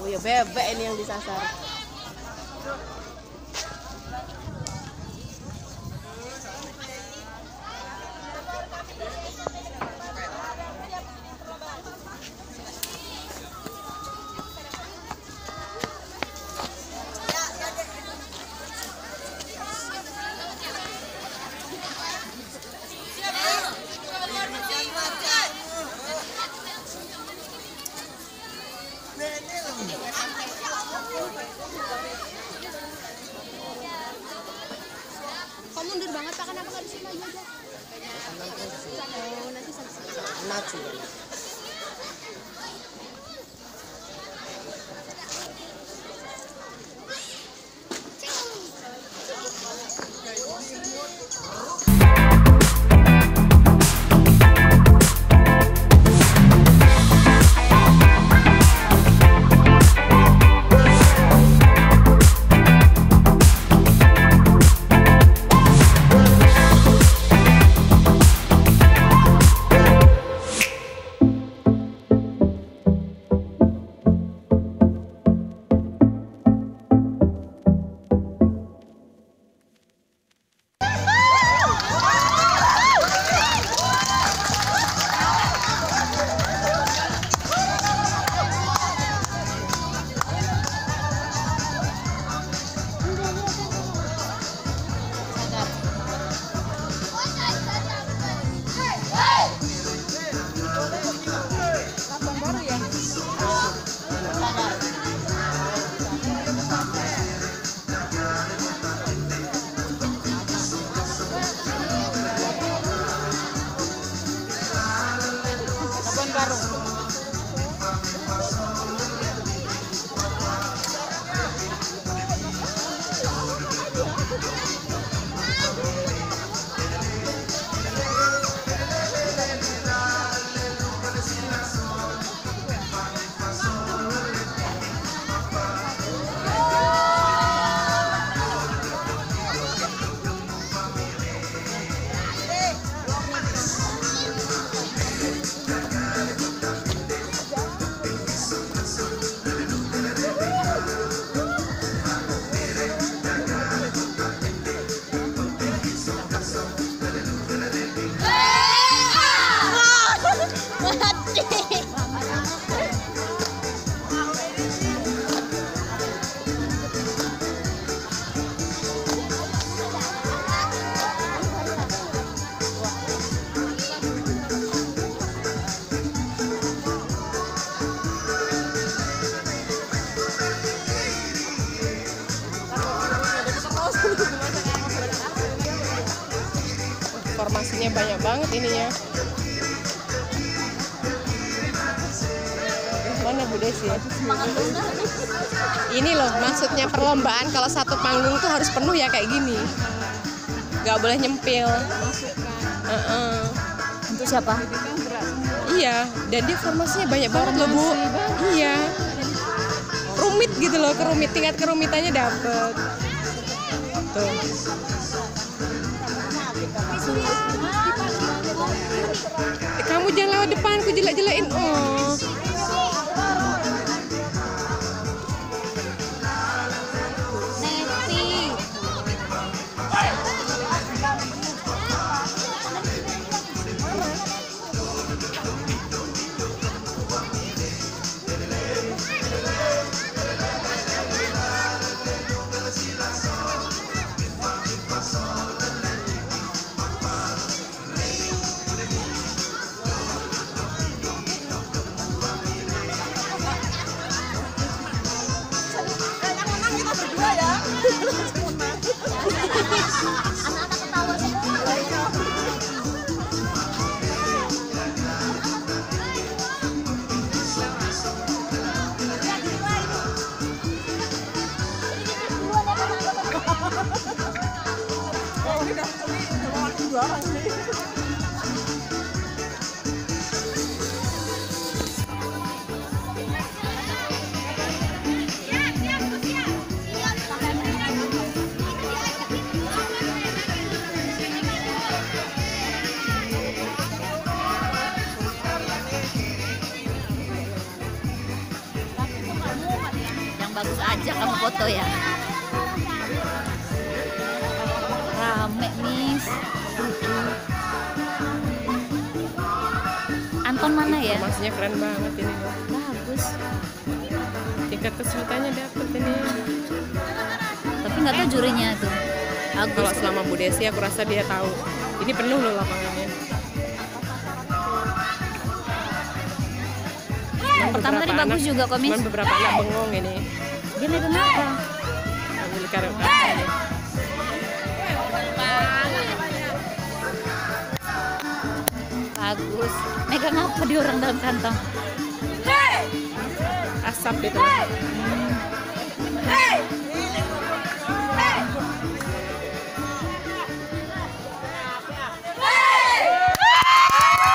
Oh ya bebek ini yang disasar. Kok mundur banget Pak? Kenapa nggak di sini aja? Oh, nanti Maju. Informasinya banyak banget ininya. Mana Bu Desi? Ini loh maksudnya perlombaan, kalau satu panggung tuh harus penuh ya kayak gini. Gak boleh nyempil. Untuk siapa? Iya, dan dia formasinya banyak banget loh Bu. Iya. Rumit gitu loh, tingkat kerumitannya dapet. Tuh. Kamu jangan lewat depan, aku jelek-jelekin. Oh. Bagus aja kamu foto ya. Rame Miss. Anton mana ya? Informasinya keren banget ini. Bagus. Tingkat kesulitannya dapet ini. Tapi nggak tahu jurinya tuh. Agus. Kalau selama Bu Desi aku rasa dia tahu. Ini penuh loh lapangannya. Yang pertama tadi bagus juga kok Miss. Cuman beberapa anak bengong ini. Dia megang apa? Ambil karya ini. Bagus. Megang apa di orang dalam kantong? Asap itu.